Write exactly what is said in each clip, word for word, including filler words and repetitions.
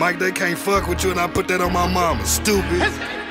Mike, they can't fuck with you and I put that on my mama. Stupid.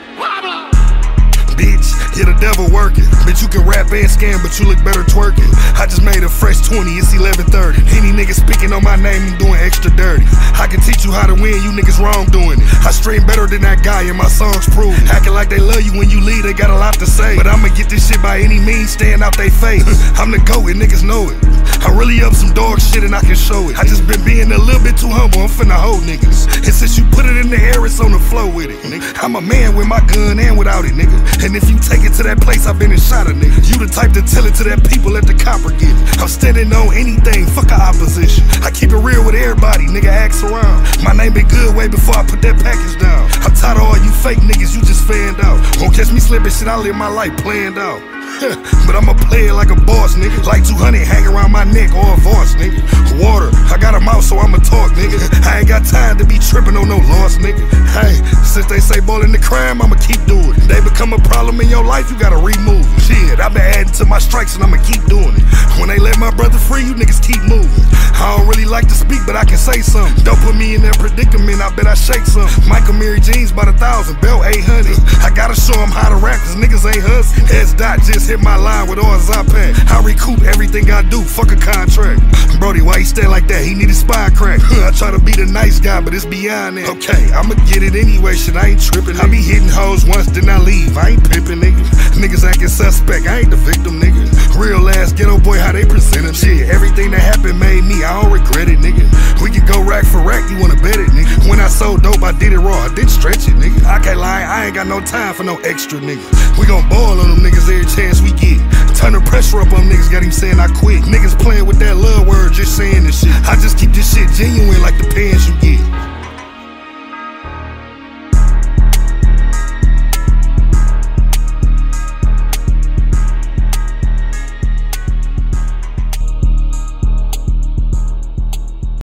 Bitch, yeah, the devil working. Bitch, you can rap and scam, but you look better twerking. I just made a fresh twenty, it's eleven thirty. Any niggas speaking on my name and doing extra dirty. I can teach you how to win, you niggas wrong doing it. I stream better than that guy and my songs prove it. Acting like they love you when you leave, they got a lot to say. But I'ma get this shit by any means, staying out they face. I'm the GOAT and niggas know it. I'm really up some dog shit and I can show it. I just been being a little bit too humble, I'm finna hold niggas. And since you put it in the air, it's on the flow with it, nigga. I'm a man with my gun and without it, nigga. And if you take it to that place, I've been and shot a nigga. You the type to tell it to that people, let the copper get it. I'm standing on anything, fuck a opposition. I keep it real with everybody, nigga, ask around. My name been good way before I put that package down. I'm tired of all you fake niggas, you just fanned out. Won't catch me slipping shit, I live my life planned out. But I'ma play it like a boss, nigga. Like two hundred hang around my neck or a voice, nigga. Water, I got a mouth so I'ma talk, nigga. I ain't got time to be tripping on no loss, nigga. Hey, since they say ballin' the crime, I'ma keep doing it. They become a problem in your life, you gotta remove it. Shit, I've been adding to my strikes and I'ma keep doing it. When they let my brother free, you niggas keep moving. I don't really like to speak, but I can say something. Don't put me in that predicament, I bet I shake some. Michael Mary jeans by the thousand, belt eight hundred. I gotta show them how to rap, cause niggas ain't hustling. S dot just hit my line with all his iPad. I recoup everything I do, fuck a contract. Brody, why he stay like that? He need his spine crack. I try to be the nice guy, but it's beyond that. Okay, I'ma get it anyway, shit, I ain't tripping. I be hitting hoes once, then I leave. I ain't pimping, nigga. Niggas acting suspect, I ain't the victim, nigga. Real ass ghetto boy, how they present him. Shit, everything that happened made me, I don't regret it, nigga. We can go rack for rack, you wanna bet it, nigga. When I sold dope, I did it raw, I didn't stretch it, nigga. I can't lie, I ain't got no time for no extra, nigga. We gon' ball on them niggas every chance we get. Turn the pressure up on niggas, got him saying I quit. Niggas playing with that love word, just saying this shit. I just keep this shit genuine like the pants you get.